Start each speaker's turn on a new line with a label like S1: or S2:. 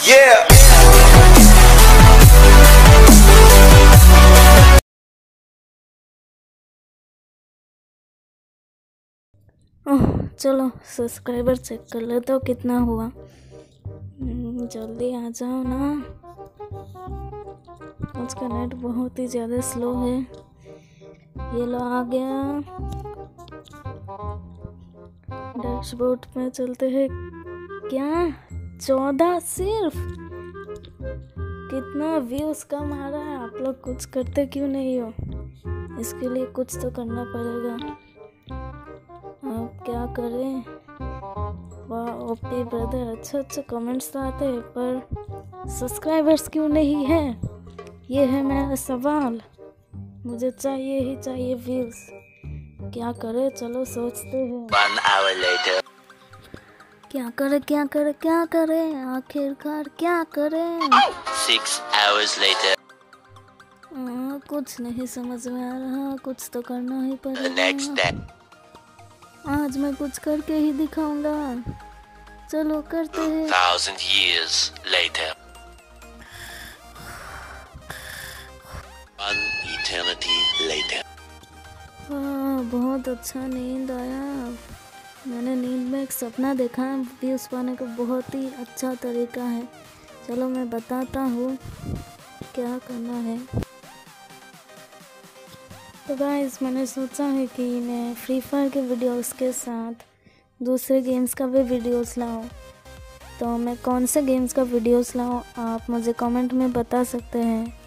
S1: Yeah.
S2: ओह चलो subscriber check कर ले तो कितना हुआ। जल्दी आ जाओ ना, आज का नेट बहुत ही ज़्यादा स्लो है। ये लो आ गया। डैशबोर्ड में चलते हैं। क्या 14 सिर्फ? कितना व्यूज कम आ रहा है। आप लोग कुछ करते क्यों नहीं हो? इसके लिए कुछ तो करना पड़ेगा। अब क्या करें? वाह ओपी ब्रदर, अच्छे कमेंट्स तो आते हैं पर सब्सक्राइबर्स क्यों नहीं है? ये है मेरा सवाल। मुझे चाहिए ही चाहिए व्यूज। क्या करे? चलो सोचते हैं।
S1: 1 hour later.
S2: क्या करे आखिरकार क्या करें?
S1: 6 hours later.
S2: कुछ नहीं समझ में आ रहा। कुछ तो करना ही
S1: The next
S2: पड़ेगा।
S1: day.
S2: आज मैं कुछ करके ही दिखाऊंगा। चलो करते हैं।
S1: 1,000 years later. 1 eternity later.
S2: बहुत अच्छा नींद आया। मैंने नींद में एक सपना देखा है। व्यूज़ पाने का बहुत ही अच्छा तरीका है। चलो मैं बताता हूँ क्या करना है। तो गाइस मैंने सोचा है कि मैं फ्री फायर के वीडियोस के साथ दूसरे गेम्स का भी वीडियोस लाऊं। तो मैं कौन से गेम्स का वीडियोस लाऊं आप मुझे कमेंट में बता सकते हैं।